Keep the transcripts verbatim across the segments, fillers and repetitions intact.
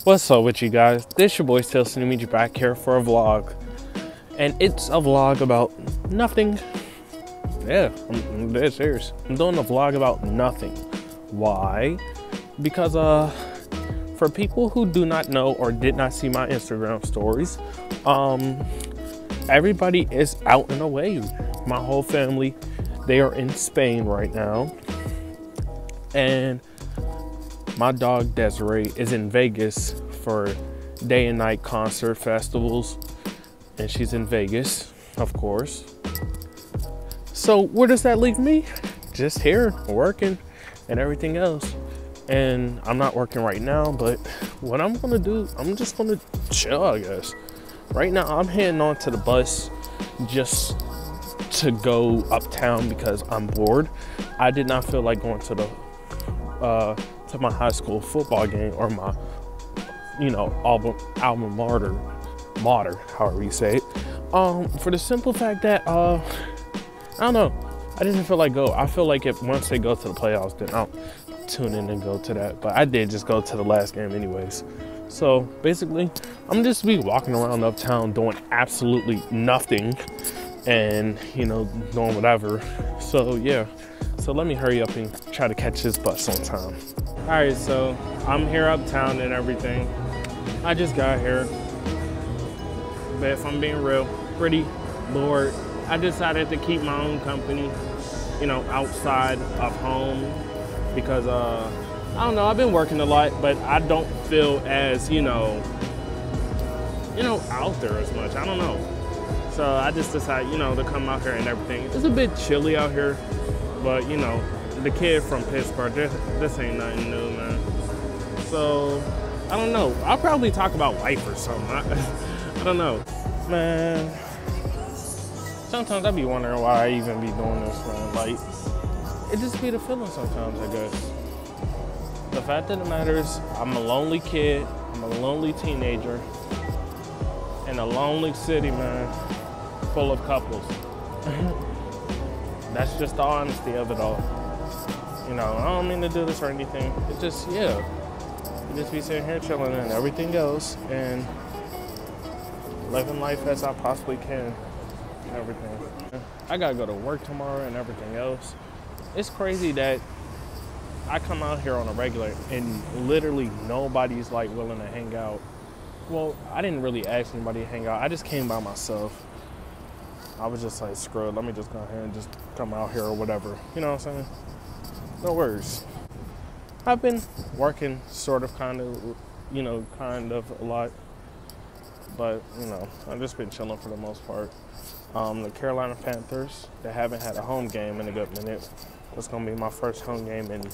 What's up with you guys? This your boy SteelCityMeech back here for a vlog. And it's a vlog about nothing. Yeah, I'm, I'm dead serious. I'm doing a vlog about nothing. Why? Because uh, for people who do not know or did not see my Instagram stories, um, everybody is out and away. My whole family, they are in Spain right now. And my dog Desiree is in Vegas for day and night concert festivals, and she's in Vegas, of course. So where does that leave me? Just here, working and everything else. And I'm not working right now, but what I'm gonna do, I'm just gonna chill, I guess. Right now, I'm heading on to the bus just to go uptown because I'm bored. I did not feel like going to the uh, to my high school football game or my, you know, album, alma mater, mater, however you say it. Um, for the simple fact that, uh, I don't know, I didn't feel like go. I feel like if once they go to the playoffs, then I'll tune in and go to that. But I did just go to the last game anyways. So basically, I'm just be walking around uptown doing absolutely nothing and, you know, doing whatever. So yeah, so let me hurry up and try to catch this bus on time. All right, so I'm here uptown and everything. I just got here, but if I'm being real, pretty bored. I decided to keep my own company, you know, outside of home because, uh, I don't know, I've been working a lot, but I don't feel as, you know, you know, out there as much. I don't know. So I just decided, you know, to come out here and everything. It's a bit chilly out here, but, you know, the kid from Pittsburgh, this, this ain't nothing new, man. So, I don't know. I'll probably talk about life or something. I, I don't know. Man, sometimes I be wondering why I even be doing this, man. Like, it just be the feeling sometimes, I guess. The fact of the matter is, I'm a lonely kid. I'm a lonely teenager. In a lonely city, man, full of couples. That's just the honesty of it all. You know, I don't mean to do this or anything. It just, yeah. You just be sitting here chilling and everything else and living life as I possibly can. Everything. I gotta go to work tomorrow and everything else. It's crazy that I come out here on a regular and literally nobody's like willing to hang out. Well, I didn't really ask anybody to hang out. I just came by myself. I was just like, screw it, let me just go ahead and just come out here or whatever. You know what I'm saying? No worries. I've been working sort of, kind of, you know, kind of a lot. But, you know, I've just been chilling for the most part. Um, the Carolina Panthers, they haven't had a home game in a good minute. It's going to be my first home game in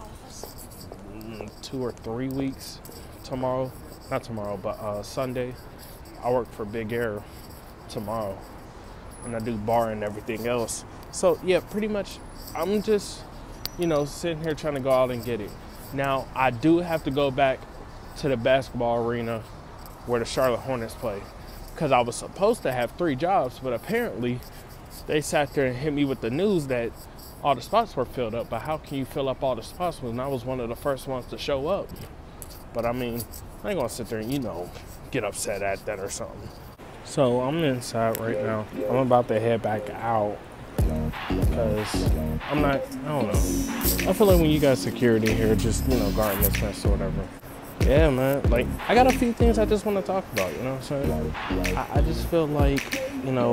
two or three weeks tomorrow. Not tomorrow, but uh, Sunday. I work for Big Air tomorrow. And I do bar and everything else. So, yeah, pretty much I'm just, you know, sitting here trying to go out and get it. Now, I do have to go back to the basketball arena where the Charlotte Hornets play. Because I was supposed to have three jobs, but apparently they sat there and hit me with the news that all the spots were filled up. But how can you fill up all the spots when I was one of the first ones to show up? But I mean, I ain't gonna sit there and, you know, get upset at that or something. So I'm inside right now. I'm about to head back out because I'm not, I don't know. I feel like when you got security here, just, you know, guarding this mess or whatever. Yeah, man, like, I got a few things I just want to talk about, you know what I'm saying? I, I just feel like, you know,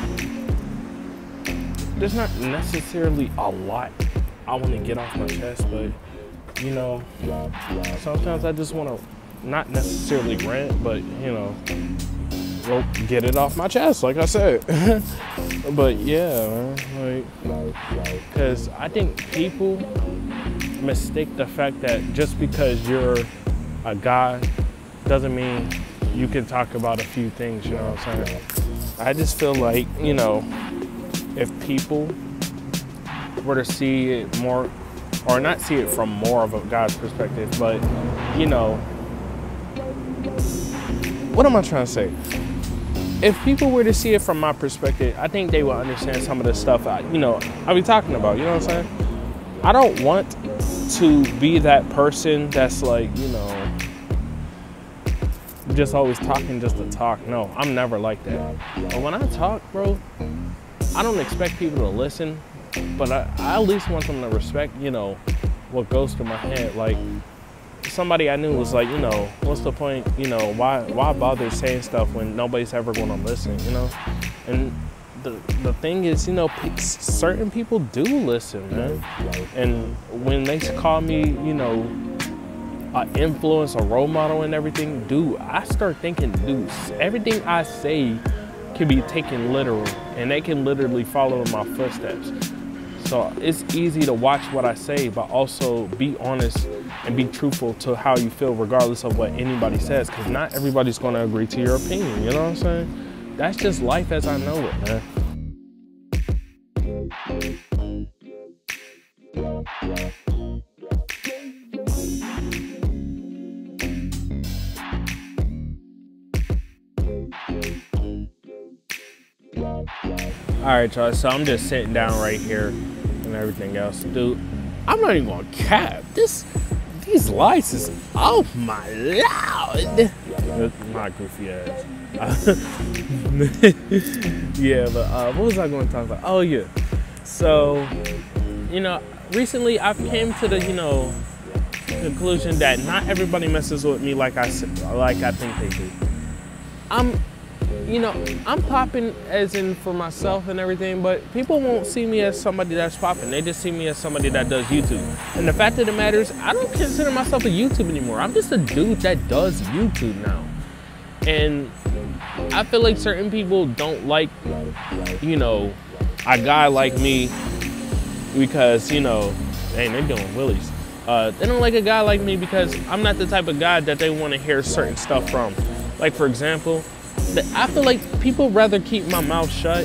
there's not necessarily a lot I want to get off my chest, but, you know, sometimes I just want to not necessarily rant, but, you know, well, get it off my chest, like I said. But yeah, man, like, because I think people mistake the fact that just because you're a guy doesn't mean you can talk about a few things, you know what I'm saying? I just feel like, you know, if people were to see it more, or not see it from more of a guy's perspective, but, you know, what am I trying to say? If people were to see it from my perspective, I think they would understand some of the stuff I, you know, I be talking about, you know what I'm saying? I don't want to be that person that's like, you know, just always talking just to talk. No, I'm never like that. But when I talk, bro, I don't expect people to listen, but I, I at least want them to respect, you know, what goes through my head. Like, somebody I knew was like, you know, what's the point, you know, why why bother saying stuff when nobody's ever going to listen, you know? And the the thing is, you know, p- certain people do listen, man. And when they call me, you know, an influence, a role model and everything, dude, I start thinking, dude, everything I say can be taken literal, and they can literally follow in my footsteps. So it's easy to watch what I say, but also be honest and be truthful to how you feel regardless of what anybody says, because not everybody's going to agree to your opinion, you know what I'm saying? That's just life as I know it, man. All right, y'all, so I'm just sitting down right here and everything else. Dude, I'm not even gonna cap. This, these lights is, oh my lord. My goofy ass. Yeah, but uh, what was I gonna talk about? Oh yeah. So, you know, recently I've came to the, you know, conclusion that not everybody messes with me like I, like I think they do. I'm, you know, I'm popping as in for myself and everything, but people won't see me as somebody that's popping. They just see me as somebody that does YouTube. And the fact of the matter is, I don't consider myself a YouTube anymore. I'm just a dude that does YouTube now. And I feel like certain people don't like, you know, a guy like me because, you know, dang, they're doing willies. Uh, they don't like a guy like me because I'm not the type of guy that they want to hear certain stuff from. Like, for example, I feel like people rather keep my mouth shut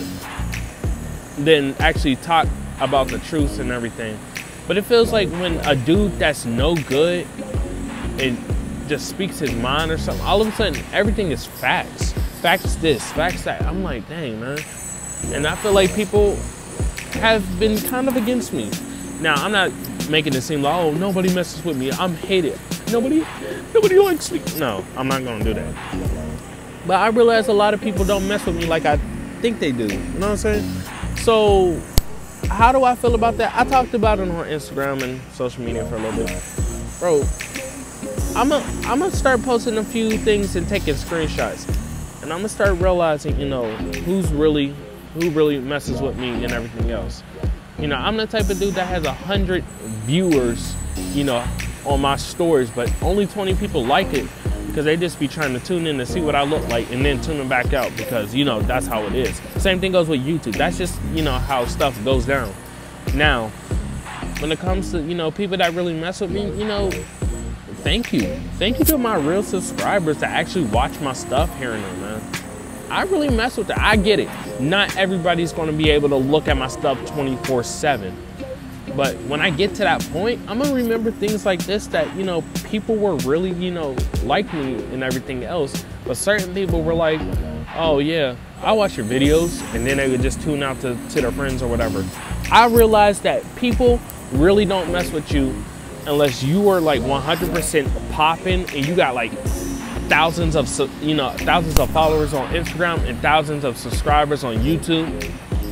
than actually talk about the truth and everything. But it feels like when a dude that's no good and just speaks his mind or something, all of a sudden everything is facts. Facts this, facts that. I'm like, dang, man. And I feel like people have been kind of against me. Now, I'm not making it seem like, oh, nobody messes with me. I'm hated. Nobody, nobody likes me. No, I'm not gonna do that. But I realize a lot of people don't mess with me like I think they do. You know what I'm saying? So, how do I feel about that? I talked about it on Instagram and social media for a little bit. Bro, I'm gonna I'm gonna start posting a few things and taking screenshots. And I'm gonna start realizing, you know, who's really, who really messes with me and everything else. You know, I'm the type of dude that has a hundred viewers, you know, on my stories, but only twenty people like it. Because they just be trying to tune in to see what I look like and then tuning back out because, you know, that's how it is. Same thing goes with YouTube. That's just, you know, how stuff goes down. Now, when it comes to, you know, people that really mess with me, you know, thank you. Thank you to my real subscribers that actually watch my stuff here and there, man. I really mess with it. I get it. Not everybody's going to be able to look at my stuff twenty-four seven. But when I get to that point, I'm going to remember things like this that, you know, people were really, you know, like me and everything else. But certain people were like, oh, yeah, I watch your videos. And then they would just tune out to, to their friends or whatever. I realized that people really don't mess with you unless you are like one hundred percent popping and you got like thousands of, you know, thousands of followers on Instagram and thousands of subscribers on YouTube.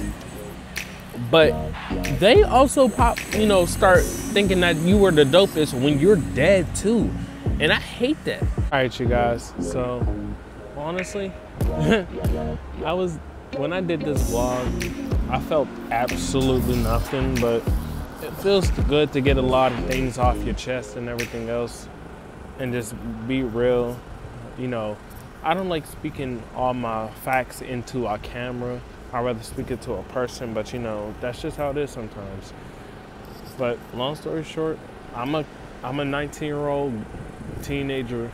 But they also pop, you know, start thinking that you were the dopest when you're dead too. And I hate that. All right, you guys. So honestly, I was, when I did this vlog, I felt absolutely nothing, but it feels good to get a lot of things off your chest and everything else and just be real. You know, I don't like speaking all my facts into a camera. I'd rather speak it to a person, but you know, that's just how it is sometimes. But long story short, I'm a I'm a nineteen year old teenager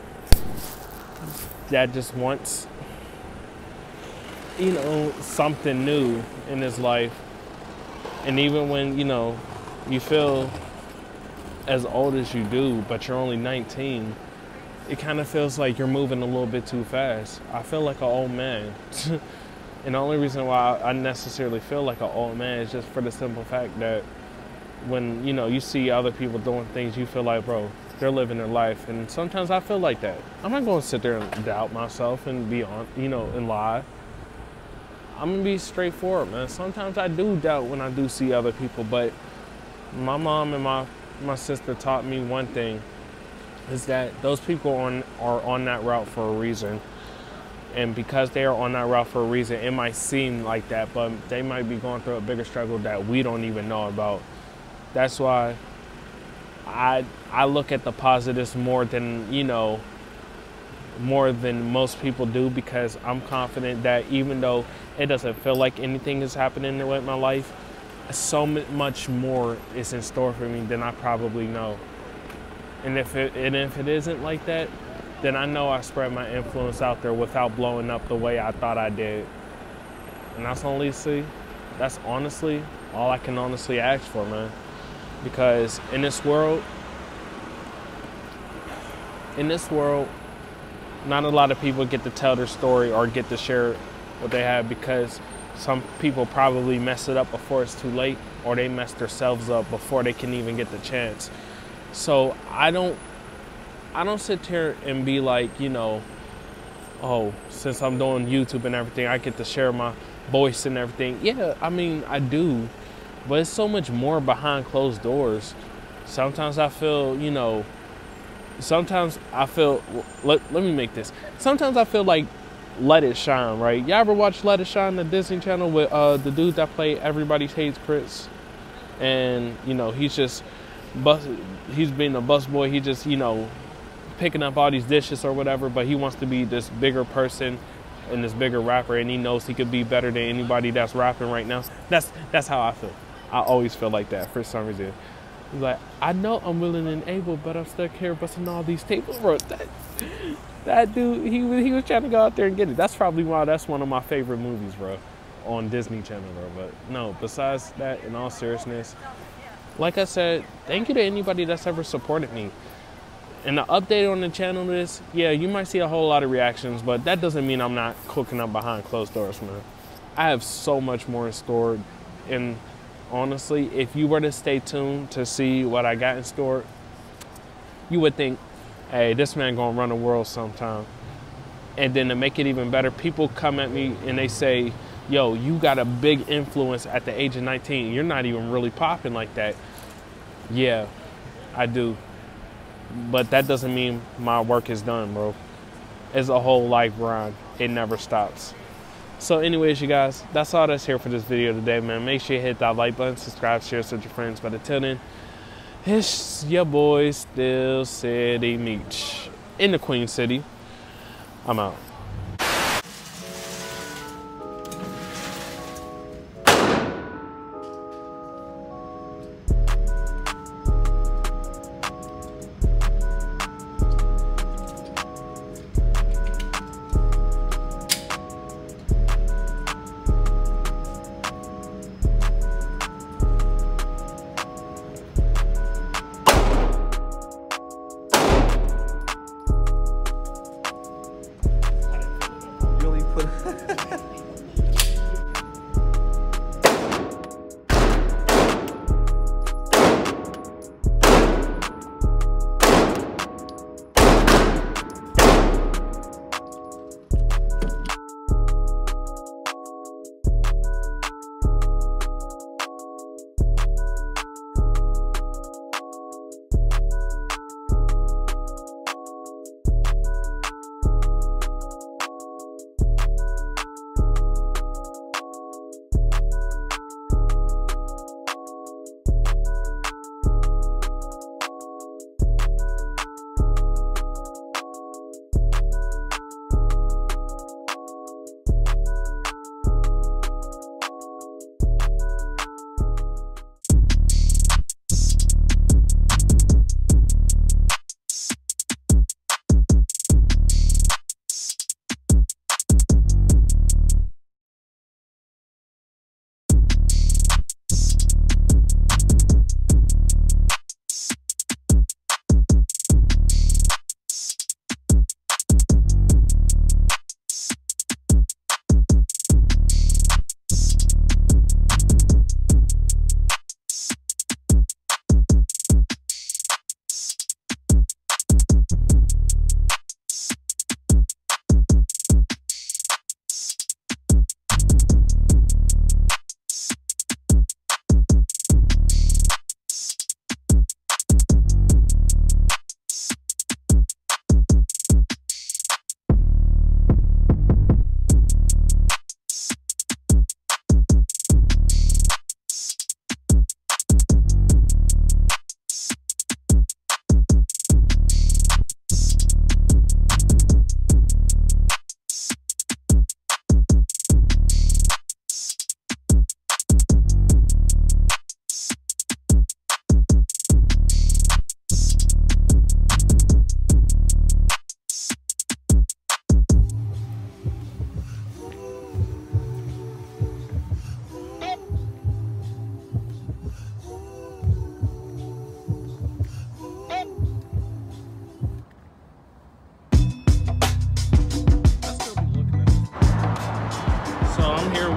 that just wants, you know, something new in his life. And even when, you know, you feel as old as you do, but you're only nineteen, it kind of feels like you're moving a little bit too fast. I feel like an old man. And the only reason why I necessarily feel like an old man is just for the simple fact that when, you know, you see other people doing things, you feel like, bro, they're living their life. And sometimes I feel like that. I'm not going to sit there and doubt myself and be on, you know, and lie. I'm going to be straightforward, man. Sometimes I do doubt when I do see other people, but my mom and my, my sister taught me one thing, is that those people on, are on that route for a reason. And because they are on that route for a reason, it might seem like that, but they might be going through a bigger struggle that we don't even know about. That's why I I look at the positives more than, you know, more than most people do, because I'm confident that even though it doesn't feel like anything is happening with my life, so much more is in store for me than I probably know. And if it, and if it isn't like that, then I know I spread my influence out there without blowing up the way I thought I did. And that's honestly, that's honestly all I can honestly ask for, man. Because in this world, in this world, not a lot of people get to tell their story or get to share what they have, because some people probably mess it up before it's too late, or they mess themselves up before they can even get the chance. So I don't I don't sit here and be like, you know, oh, since I'm doing YouTube and everything, I get to share my voice and everything. Yeah, I mean, I do, but it's so much more behind closed doors. Sometimes I feel, you know, sometimes I feel, let, let me make this. Sometimes I feel like Let It Shine, right? Y'all ever watch Let It Shine, the Disney Channel, with uh, the dude that played Everybody Hates Chris? And, you know, he's just, bus he's being a busboy. He just, you know, picking up all these dishes or whatever, but he wants to be this bigger person and this bigger rapper, and he knows he could be better than anybody that's rapping right now. That's that's how I feel. I always feel like that for some reason. He's like, I know I'm willing and able, but I'm stuck here busting all these tables, bro. That, that dude, he was he was trying to go out there and get it. That's probably why that's one of my favorite movies, bro, on Disney Channel, bro. But no, besides that, in all seriousness, like I said, thank you to anybody that's ever supported me. And the update on the channel is, yeah, you might see a whole lot of reactions, but that doesn't mean I'm not cooking up behind closed doors, man. I have so much more in store. And honestly, if you were to stay tuned to see what I got in store, you would think, hey, this man gonna run the world sometime. And then to make it even better, people come at me and they say, yo, you got a big influence at the age of nineteen. You're not even really popping like that. Yeah, I do. But that doesn't mean my work is done, bro. It's a whole life grind. It never stops. So anyways, you guys, that's all that's here for this video today, man. Make sure you hit that like button, subscribe, share with your friends. But until then, it's your boy, SteelCityMeech, in the Queen City. I'm out.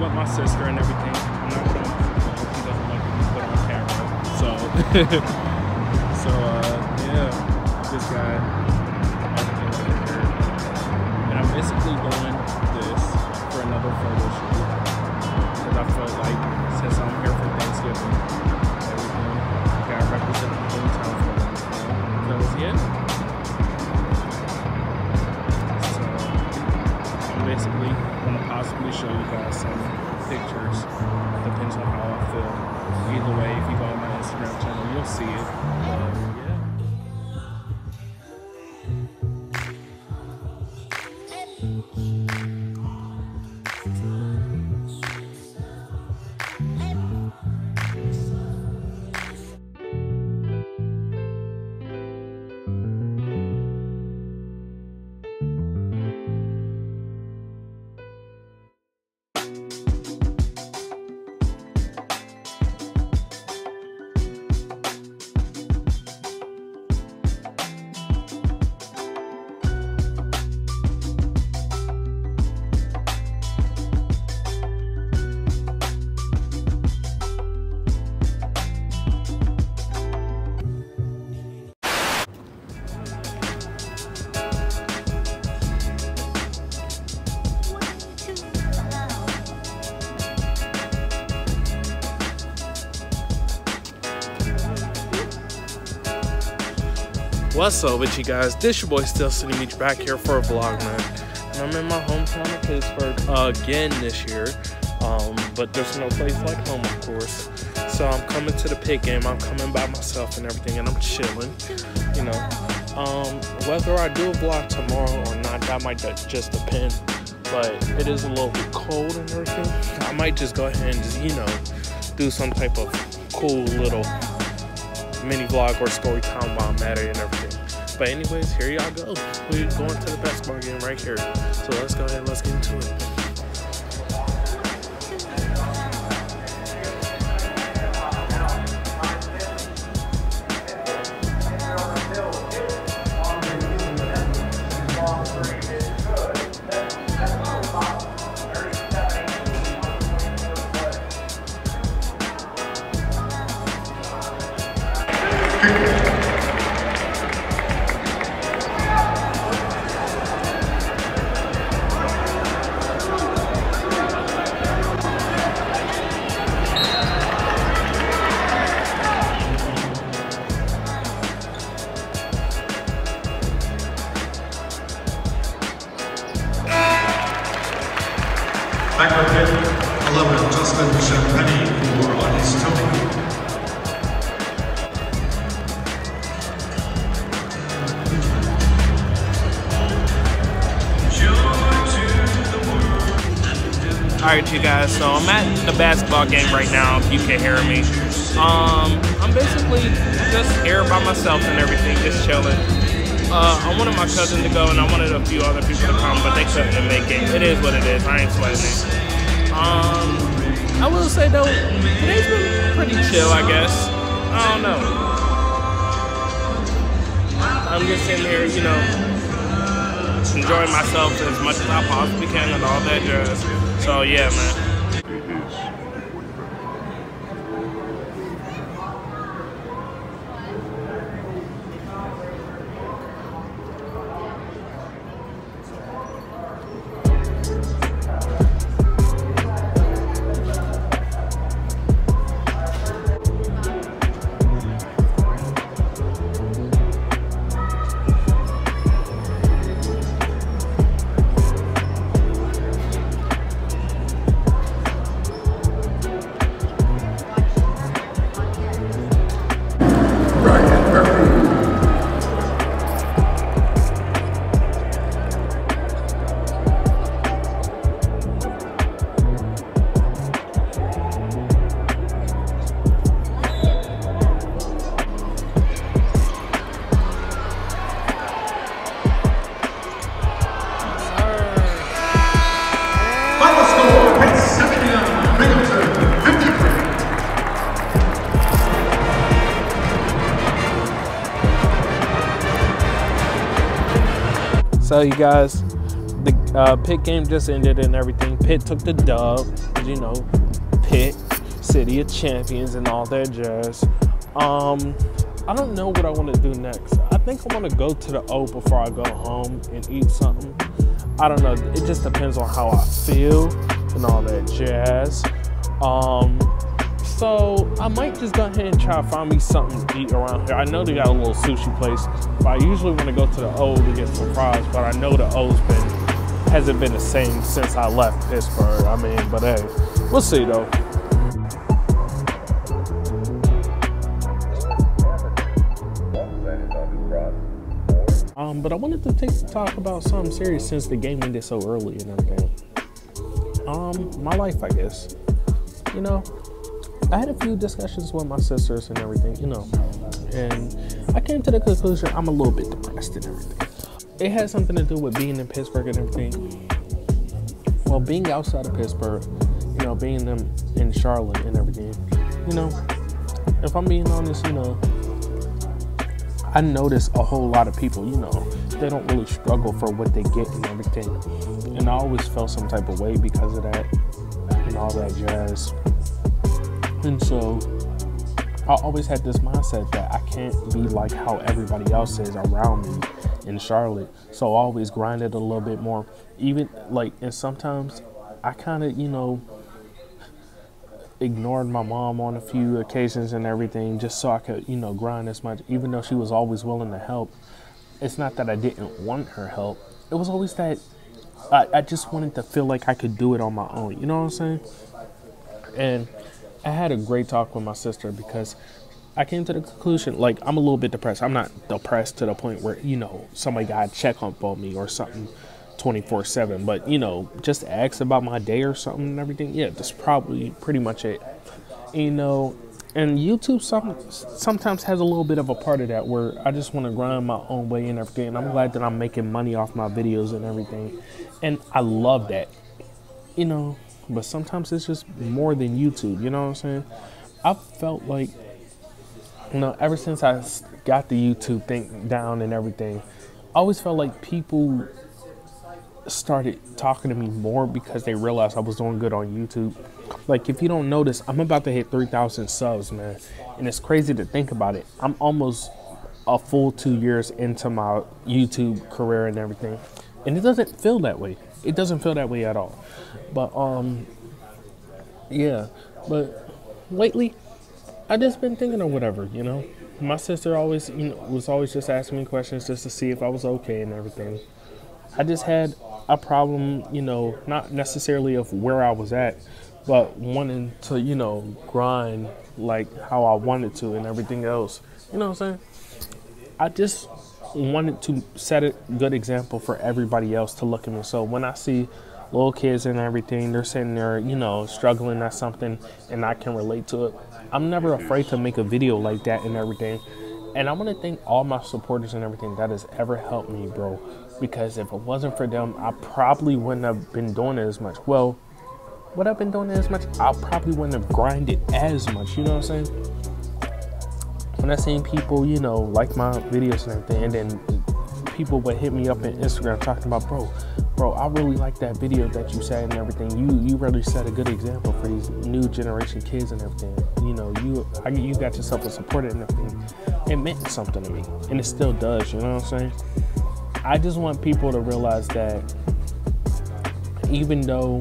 with my sister and everything. I'm not gonna, she doesn't like to be put on camera. So, so uh, yeah, just got everything over here. And I'm basically doing this for another photo shoot. Because I felt like since I'm here for Thanksgiving, everything, I gotta represent the hometown for them. Because, yeah. So, I'm basically going to possibly show you guys some pictures. Depends on how I feel. Either way, if you go on my Instagram channel, you'll see it. Uh, yeah. What's up with you guys? This your boy SteelCityMeech back here for a vlog, man. And I'm in my hometown of Pittsburgh uh, again this year. Um, but there's no place like home, of course. So I'm coming to the pit game. I'm coming by myself and everything, and I'm chilling. You know, um, whether I do a vlog tomorrow or not, that might just depend. But it is a little bit cold and everything. I might just go ahead and just, you know, do some type of cool little mini vlog or story time while I'm at it and everything. But anyways, here y'all go. We're going to the basketball game right here. So let's go ahead and let's get into it. Back with hit, eleven, Justin Champagny for Unreleased Tony. Alright, you guys, so I'm at the basketball game right now, if you can hear me. Um, I'm basically just here by myself and everything, just chilling. Uh, I wanted my cousin to go, and I wanted a few other people to come, but they couldn't make it. It is what it is. I ain't sweating it. Um, I will say, though, today's been pretty chill, I guess. I don't know. I'm just sitting here, you know, enjoying myself as much as I possibly can and all that jazz. So, yeah, man. So you guys, the uh, Pitt game just ended and everything. Pitt took the dub. because, you know, Pitt, City of Champions and all that jazz. Um, I don't know what I want to do next. I think I want to go to the O before I go home and eat something. I don't know. It just depends on how I feel and all that jazz. Um, so I might just go ahead and try to find me something to eat around here. I know they got a little sushi place, but I usually want to go to the O to get some fries, but I know the O's been hasn't been the same since I left Pittsburgh. I mean, but hey, we'll see though. Um, but I wanted to take talk about something serious since the game ended so early and everything. Um, my life, I guess. You know, I had a few discussions with my sisters and everything, you know, and I came to the conclusion I'm a little bit depressed and everything. It had something to do with being in Pittsburgh and everything. Well, being outside of Pittsburgh, you know, being them in Charlotte and everything, you know, if I'm being honest, you know, I notice a whole lot of people, you know, they don't really struggle for what they get and everything. And I always felt some type of way because of that and all that jazz. And so I always had this mindset that I can't be like how everybody else is around me in Charlotte. So I always grinded a little bit more. Even like, and sometimes I kind of, you know, ignored my mom on a few occasions and everything just so I could, you know, grind as much, even though she was always willing to help. It's not that I didn't want her help. It was always that I, I just wanted to feel like I could do it on my own. You know what I'm saying? And I had a great talk with my sister because I came to the conclusion, like, I'm a little bit depressed. I'm not depressed to the point where, you know, somebody got to check up on me or something twenty-four seven, but, you know, just ask about my day or something and everything. Yeah, that's probably pretty much it. You know, and YouTube some, sometimes has a little bit of a part of that where I just want to grind my own way and everything. And I'm glad that I'm making money off my videos and everything. And I love that, you know, but sometimes it's just more than YouTube, you know what I'm saying? I felt like, you know, ever since I got the YouTube thing down and everything, I always felt like people started talking to me more because they realized I was doing good on YouTube. Like, if you don't notice, I'm about to hit three thousand subs, man. And it's crazy to think about it. I'm almost a full two years into my YouTube career and everything. And it doesn't feel that way. It doesn't feel that way at all. But, um, yeah. But lately, I just been thinking of whatever, you know. My sister always, you know, was always just asking me questions just to see if I was okay and everything. I just had a problem, you know, not necessarily of where I was at, but wanting to, you know, grind like how I wanted to and everything else. You know what I'm saying? I just wanted to set a good example for everybody else to look at me. So when I see little kids and everything, they're sitting there, you know, struggling at something and I can relate to it, I'm never afraid to make a video like that and everything. And I want to thank all my supporters and everything that has ever helped me, bro. Because if it wasn't for them, I probably wouldn't have been doing it as much. Well, would I have been doing it as much? I probably wouldn't have grinded as much, you know what I'm saying? When I seen people, you know, like my videos and everything, and then people would hit me up on Instagram talking about, bro, bro, I really like that video that you said and everything. You you really set a good example for these new generation kids and everything. You know, you I, you got yourself a supporter and everything. It meant something to me, and it still does, you know what I'm saying? I just want people to realize that even though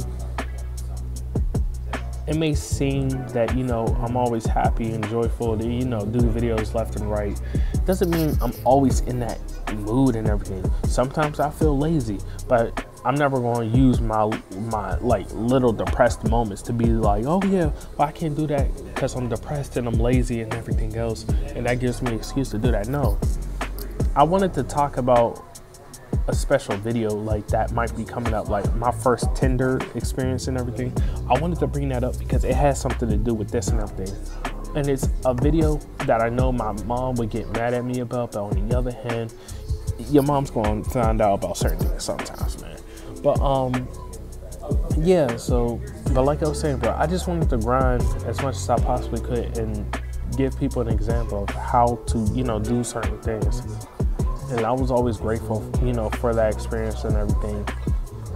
it may seem that, you know, I'm always happy and joyful to, you know, do videos left and right, doesn't mean I'm always in that mood and everything. Sometimes I feel lazy, but I'm never going to use my, my like little depressed moments to be like, oh yeah, well, I can't do that because I'm depressed and I'm lazy and everything else, and that gives me an excuse to do that. No, I wanted to talk about a special video like that might be coming up, like my first Tinder experience and everything. I wanted to bring that up because it has something to do with this and everything. And it's a video that I know my mom would get mad at me about, but on the other hand, your mom's going to find out about certain things sometimes, man. But, um, yeah, so, but like I was saying, bro, I just wanted to grind as much as I possibly could and give people an example of how to, you know, do certain things. And I was always grateful, you know, for that experience and everything.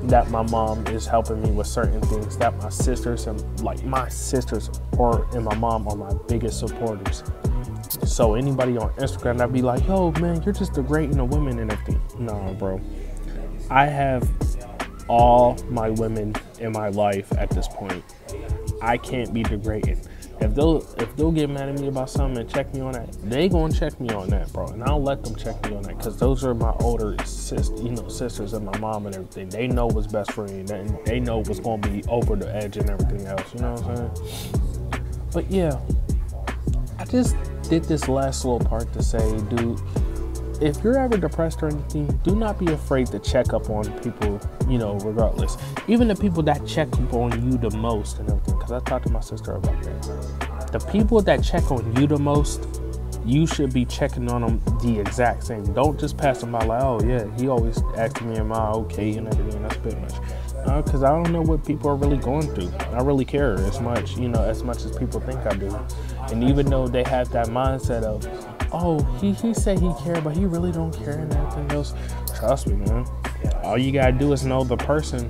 that my mom is helping me with certain things, that my sisters and like my sisters or and my mom are my biggest supporters. So anybody on Instagram that be like, yo man, you're just degrading the women and everything. Nah, bro. I have all my women in my life at this point. I can't be degrading. If they'll if they'll get mad at me about something and check me on that, they gonna check me on that, bro. And I'll let them check me on that, because those are my older sis, you know, sisters and my mom and everything. They know what's best for me, and they know what's gonna be over the edge and everything else. You know what I'm saying? But yeah, I just did this last little part to say, dude, if you're ever depressed or anything, do not be afraid to check up on people, you know, regardless. Even the people that check up on you the most and everything, because I talked to my sister about that. The people that check on you the most, you should be checking on them the exact same. Don't just pass them by like, oh yeah, he always asking me, am I okay and everything. That's a bit much. Because uh, I don't know what people are really going through. I really care as much, you know, as much as people think I do. And even though they have that mindset of, oh, he, he said he cared, but he really don't care and everything else. Trust me, man. All you gotta do is know the person,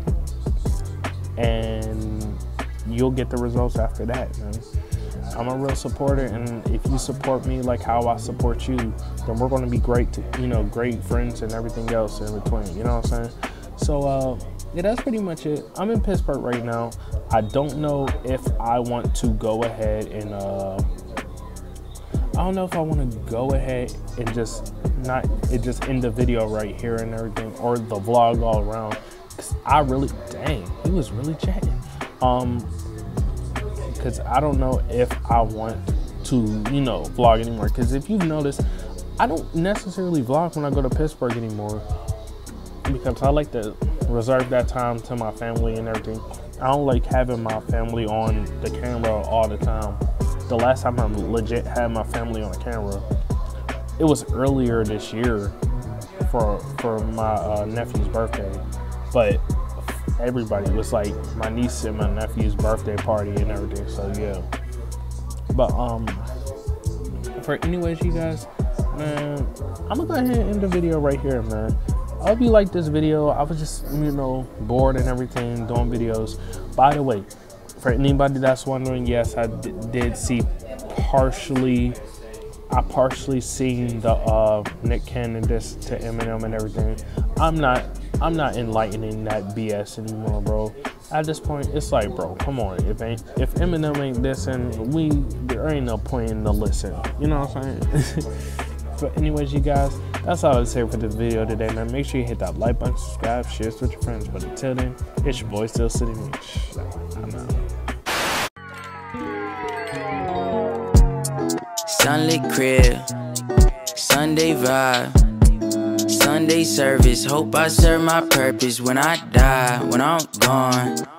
and you'll get the results after that, man. I'm a real supporter, and if you support me like how I support you, then we're gonna be great, to, you know, great friends and everything else in between. You know what I'm saying? So, uh, yeah, that's pretty much it. I'm in Pittsburgh right now. I don't know if I want to go ahead and, uh, I don't know if I want to go ahead and just not, it just end the video right here and everything, or the vlog all around. Cause I really, dang, he was really chatting. Um, cause I don't know if I want to, you know, vlog anymore. Cause if you've noticed, I don't necessarily vlog when I go to Pittsburgh anymore, because I like to reserve that time to my family and everything. I don't like having my family on the camera all the time. The last time I legit had my family on the camera, it was earlier this year for for my uh, nephew's birthday. But everybody was like my niece and my nephew's birthday party and everything. So yeah. But um, for anyways, you guys, man, I'm gonna go ahead and end the video right here, man. I hope you liked this video. I was just, you know, bored and everything, doing videos. By the way, for anybody that's wondering, yes, I d did see partially, I partially seen the uh, Nick Cannon diss to Eminem and everything. I'm not, I'm not enlightening that B S anymore, bro. At this point, it's like, bro, come on. If ain't, if Eminem ain't dissing, we, there ain't no point in the listen. You know what I'm saying? But anyways, you guys, that's all I would say for this video today, man. Make sure you hit that like button, subscribe, share it with your friends. But until then, it's your boy SteelCityMeech. I'm out. Sunlit crib, Sunday vibe, Sunday service. Hope I serve my purpose when I die, when I'm gone.